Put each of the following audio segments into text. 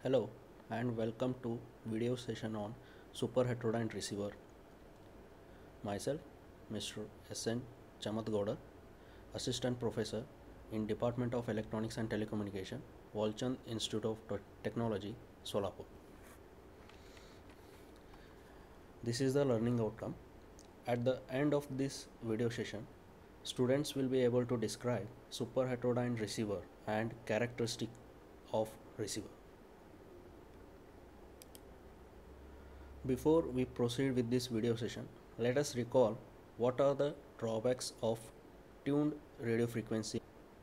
Hello and welcome to video session on Superheterodyne Receiver. Myself, Mr. S.N. Chamatagoudar, Assistant Professor in Department of Electronics and Telecommunication, Walchand Institute of Technology, Solapur. This is the learning outcome. At the end of this video session, students will be able to describe superheterodyne receiver and characteristic of receiver. Before we proceed with this video session, let us recall what are the drawbacks of tuned radio frequency.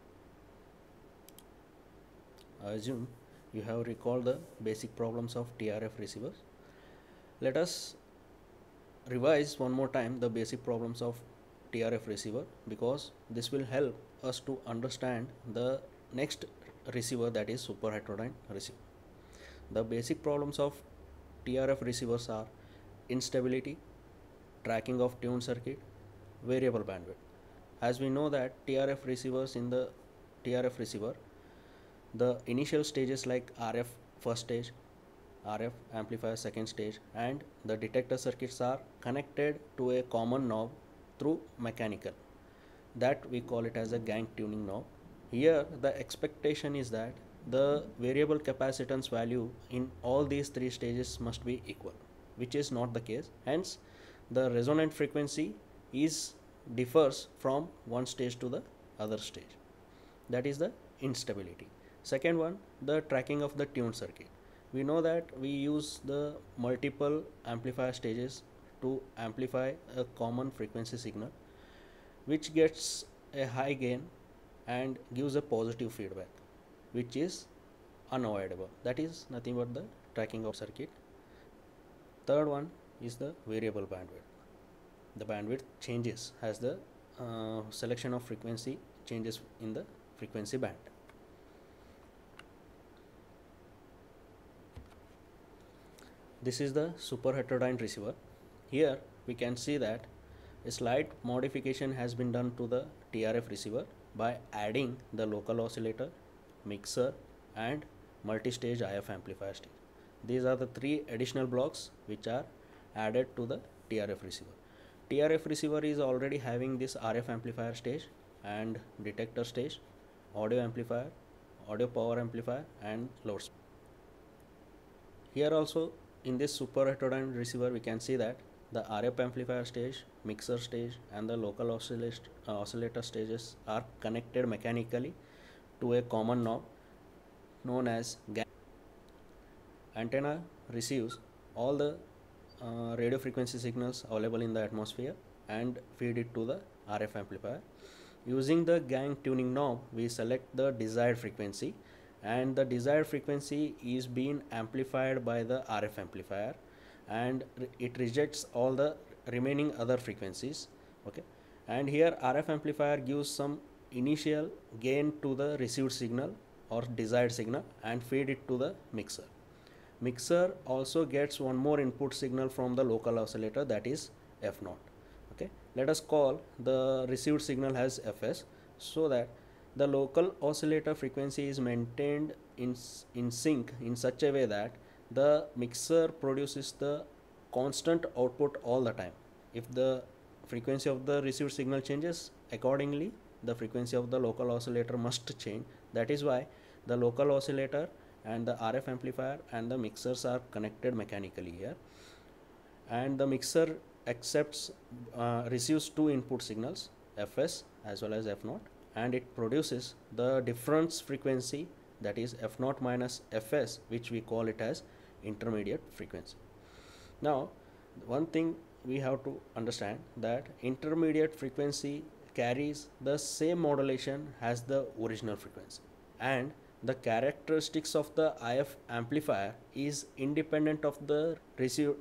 I assume you have recalled the basic problems of TRF receivers. Let us revise one more time the basic problems of TRF receiver, because this will help us to understand the next receiver, that is superheterodyne receiver. The basic problems of TRF receivers are instability, tracking of tuned circuit, variable bandwidth. As we know that TRF receivers, in the TRF receiver, the initial stages like RF first stage, RF amplifier second stage, and the detector circuits are connected to a common knob through mechanical. That we call it as a gang tuning knob. Here the expectation is that the variable capacitance value in all these three stages must be equal, which is not the case. Hence the resonant frequency differs from one stage to the other stage. That is the instability. Second one, the tracking of the tuned circuit. We know that we use the multiple amplifier stages to amplify a common frequency signal, which gets a high gain and gives a positive feedback, which is unavoidable. That is nothing but the tracking of circuit. Third one is the variable bandwidth. The bandwidth changes as the selection of frequency changes in the frequency band. This is the superheterodyne receiver. Here we can see that a slight modification has been done to the TRF receiver by adding the local oscillator, mixer, and multi-stage IF amplifier stage. These are the three additional blocks which are added to the TRF receiver. TRF receiver is already having this RF amplifier stage and detector stage, audio amplifier, audio power amplifier, and load. Here also in this superheterodyne receiver we can see that the RF amplifier stage, mixer stage, and the local oscillator stages are connected mechanically to a common knob known as gang. Antenna receives all the radio frequency signals available in the atmosphere and feed it to the RF amplifier. Using the gang tuning knob, we select the desired frequency, and the desired frequency is being amplified by the RF amplifier, and it rejects all the remaining other frequencies. Okay, and here RF amplifier gives some initial gain to the received signal or desired signal and feed it to the mixer. Mixer also gets one more input signal from the local oscillator, that is F0. Okay, let us call the received signal as Fs, so that the local oscillator frequency is maintained in sync in such a way that the mixer produces the constant output all the time. If the frequency of the received signal changes, accordingly the frequency of the local oscillator must change. That is why the local oscillator and the RF amplifier and the mixers are connected mechanically here, and the mixer receives two input signals, Fs as well as F0, and it produces the difference frequency, that is F0 minus Fs, which we call it as intermediate frequency. Now one thing we have to understand, that intermediate frequency carries the same modulation as the original frequency, and the characteristics of the IF amplifier is independent of the received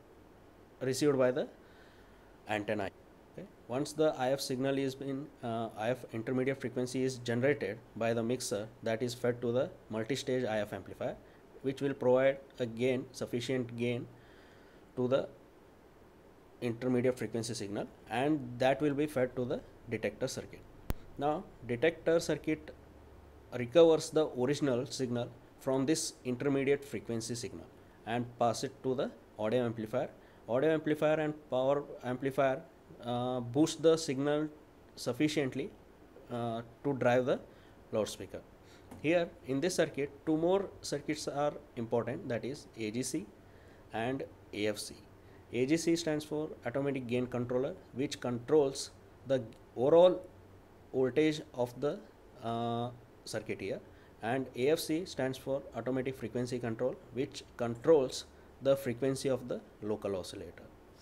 by the antenna. Okay. Once the IF signal is IF intermediate frequency is generated by the mixer, that is fed to the multi-stage IF amplifier, which will provide a sufficient gain to the intermediate frequency signal, and that will be fed to the detector circuit. Now detector circuit recovers the original signal from this intermediate frequency signal and pass it to the audio amplifier. Audio amplifier and power amplifier boost the signal sufficiently to drive the loudspeaker. Here in this circuit, two more circuits are important, that is AGC and AFC. AGC stands for automatic gain controller, which controls the overall voltage of the circuit here, and AFC stands for automatic frequency control, which controls the frequency of the local oscillator.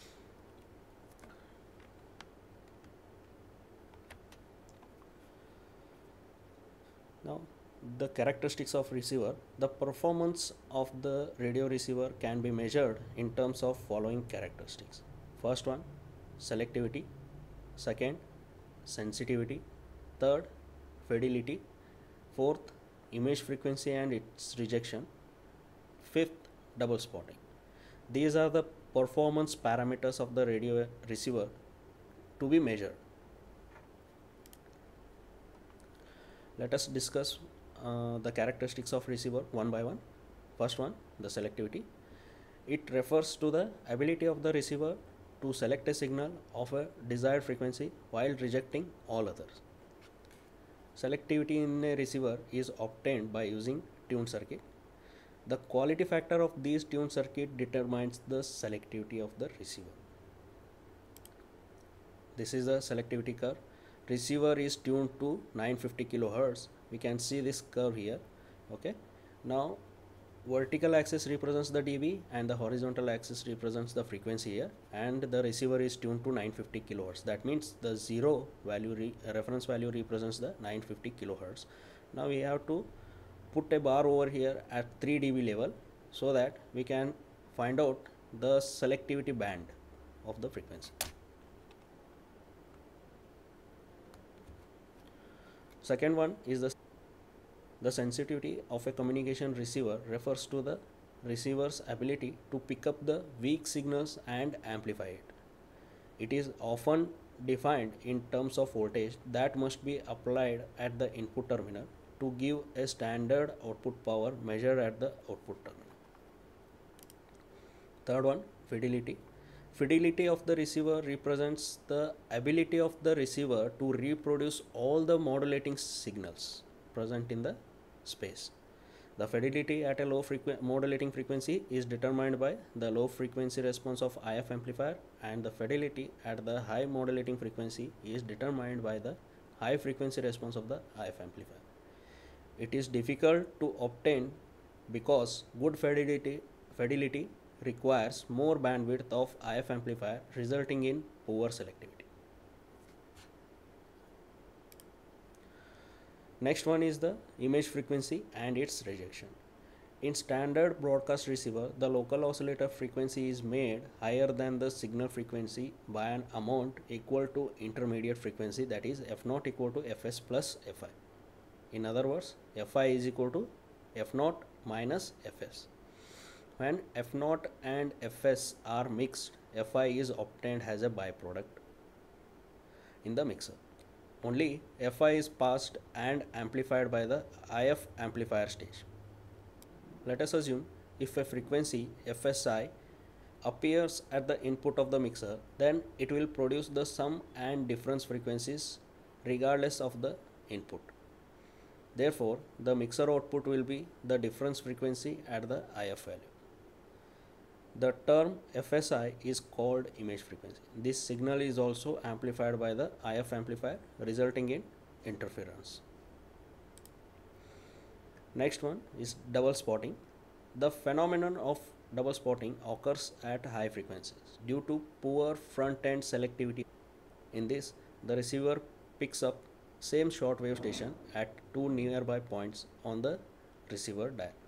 Now the characteristics of receiver. The performance of the radio receiver can be measured in terms of following characteristics. First one, selectivity. Second, sensitivity. Third, fidelity. Fourth, image frequency and its rejection. Fifth, double spotting. These are the performance parameters of the radio receiver to be measured. Let us discuss the characteristics of receiver one by one. First one, the selectivity. It refers to the ability of the receiver to select a signal of a desired frequency while rejecting all others. Selectivity in a receiver is obtained by using tuned circuit. The quality factor of these tuned circuit determines the selectivity of the receiver. This is the selectivity curve. Receiver is tuned to 950 kilohertz. We can see this curve here. Okay. Now vertical axis represents the dB and the horizontal axis represents the frequency here, and the receiver is tuned to 950 kilohertz. That means the zero value reference value represents the 950 kilohertz. Now we have to put a bar over here at 3 dB level so that we can find out the selectivity band of the frequency. Second one is the sensitivity of a communication receiver refers to the receiver's ability to pick up the weak signals and amplify it. It is often defined in terms of voltage that must be applied at the input terminal to give a standard output power measured at the output terminal. Third one, fidelity. Fidelity of the receiver represents the ability of the receiver to reproduce all the modulating signals present in the space. The fidelity at a low modulating frequency is determined by the low frequency response of IF amplifier, and the fidelity at the high modulating frequency is determined by the high frequency response of the IF amplifier. It is difficult to obtain because good fidelity requires more bandwidth of IF amplifier, resulting in poor selectivity. Next one is the image frequency and its rejection. In standard broadcast receiver, the local oscillator frequency is made higher than the signal frequency by an amount equal to intermediate frequency, that is F0 equal to Fs plus Fi. In other words, Fi is equal to F0 minus Fs. When F0 and Fs are mixed, Fi is obtained as a byproduct in the mixer. Only Fi is passed and amplified by the IF amplifier stage. Let us assume if a frequency Fsi appears at the input of the mixer, then it will produce the sum and difference frequencies regardless of the input. Therefore, the mixer output will be the difference frequency at the IF value. The term FSI is called image frequency. This signal is also amplified by the IF amplifier, resulting in interference. Next one is double spotting. The phenomenon of double spotting occurs at high frequencies due to poor front-end selectivity. In this, the receiver picks up same shortwave station at two nearby points on the receiver dial.